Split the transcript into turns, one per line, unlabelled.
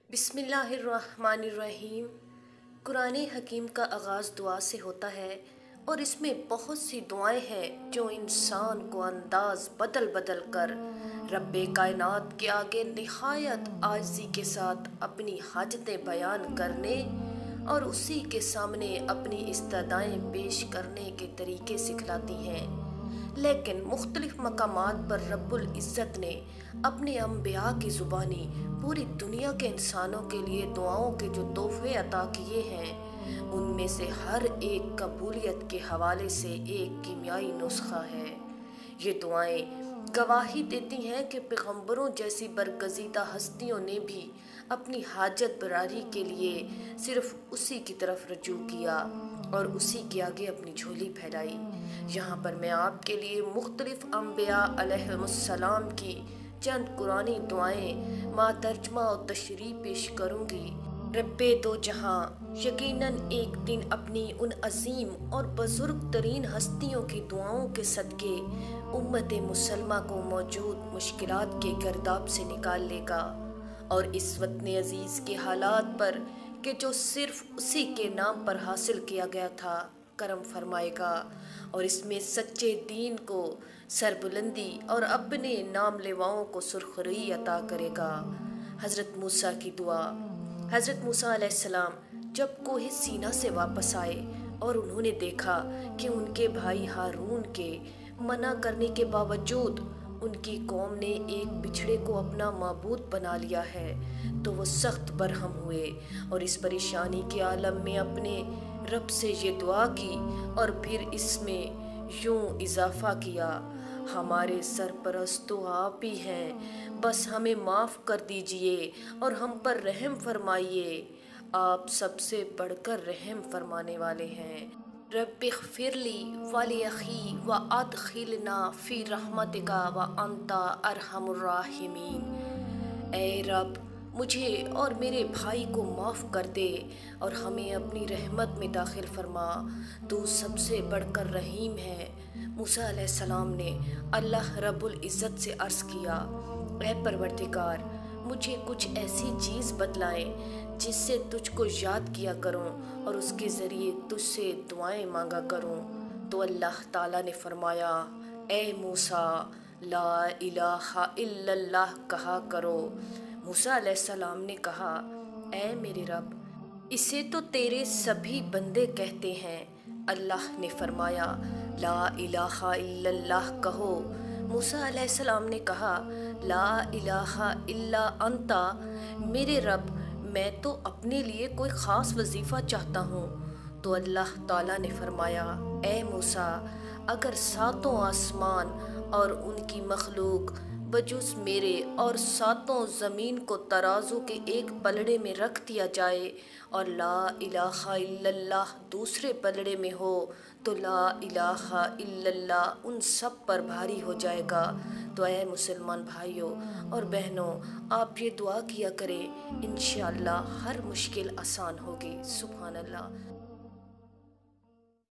बिस्मिल्लाहिर्रहमानिर्रहीम। कुरान हकीम का आगाज़ दुआ से होता है और इसमें बहुत सी दुआएं हैं जो इंसान को अंदाज बदल बदल कर रब्बे कायनात के आगे निहायत आजिज़ी के साथ अपनी हाजतें बयान करने और उसी के सामने अपनी इस्तदाएं पेश करने के तरीके सिखलाती हैं। लेकिन मुख्तलिफ मकामात पर रब्बुल इज़्ज़त ने अपने अम्बिया की ज़ुबानी पूरी दुनिया के इंसानों के लिए दुआओं के जो तोहफे अता किए हैं, उनमें से हर एक कबूलियत के हवाले से एक कीमियाई नुस्खा है। ये दुआएं गवाही देती हैं कि पैगंबरों जैसी बरगज़ीदा हस्तियों ने भी अपनी हाजत बरारी के लिए सिर्फ उसी की तरफ रजू किया और उसी के आगे अपनी झोली फैलाई। यहाँ पर मैं आपके लिए मुख्तलिफ अम्बिया अलैहिमुस्सलाम की चंद कुरानी दुआएं तर्जमा और तशरीह पेश करूँगी। रब्बे दो जहाँ यकीनन एक दिन अपनी उन अजीम और बुजुर्ग तरीन हस्तियों की दुआओं के सदके उम्मत मुसलमा को मौजूद मुश्किलात के गर्दाब से निकाल लेगा और इस वतन अजीज़ के हालात पर कि जो सिर्फ उसी के नाम पर हासिल किया गया था करम फरमाएगा और इसमें सच्चे दीन को सरबुलंदी और अपने नाम लेवाओं को सुरखरुई अता करेगा। हज़रत मूसा की दुआ। हज़रत मूसा अलैहिस्सलाम जब कोहे सीना से वापस आए और उन्होंने देखा कि उनके भाई हारून के मना करने के बावजूद उनकी कौम ने एक बिछड़े को अपना माबूद बना लिया है, तो वो सख्त बरहम हुए और इस परेशानी के आलम में अपने रब से ये दुआ की और फिर इसमें यूं इजाफा किया, हमारे सरपरस्त तो आप ही हैं, बस हमें माफ़ कर दीजिए और हम पर रहम फरमाइए, आप सबसे बढ़कर रहम फरमाने वाले हैं। रब्बिग़फ़िरली वली अख़ी व अदख़िलना फ़ी रहमतिका व अंता अरहमुर राहिमीन। ऐ रब, मुझे और मेरे भाई को माफ़ कर दे और हमें अपनी रहमत में दाखिल फरमा, तू सबसे बढ़कर रहीम है। मूसा अलैहिस्सलाम ने अल्लाह रब्बुल इज़्ज़त से अर्ज़ किया, ऐ परवरदिगार, मुझे कुछ ऐसी चीज़ बतलाएं जिससे तुझको याद किया करूं और उसके ज़रिए तुझसे दुआएं मांगा करूं। तो अल्लाह ताला ने फरमाया, ऐ मूसा, ला इलाहा इल्लल्लाह कहा करो। मूसा अलैहिस्सलाम ने कहा, ऐ मेरे रब, इसे तो तेरे सभी बंदे कहते हैं। अल्लाह ने फरमाया, ला इलाहा इल्लल्लाह कहो। मूसा अलैहिस्सलाम ने कहा, ला इलाहा इल्ला अंता, मेरे रब, मैं तो अपने लिए कोई ख़ास वजीफ़ा चाहता हूँ। तो अल्लाह ताला ने फरमाया, ए मूसा, अगर सातों आसमान और उनकी मखलूक बजुज़ मेरे और सातों ज़मीन को तराजू के एक पलड़े में रख दिया जाए और ला इलाहा इल्लल्लाह दूसरे पलड़े में हो, तो ला इलाहा इल्लल्लाह उन सब पर भारी हो जाएगा। तो ऐ मुसलमान भाइयों और बहनों, आप ये दुआ किया करें, इंशाअल्लाह हर मुश्किल आसान होगी। सुभान अल्लाह।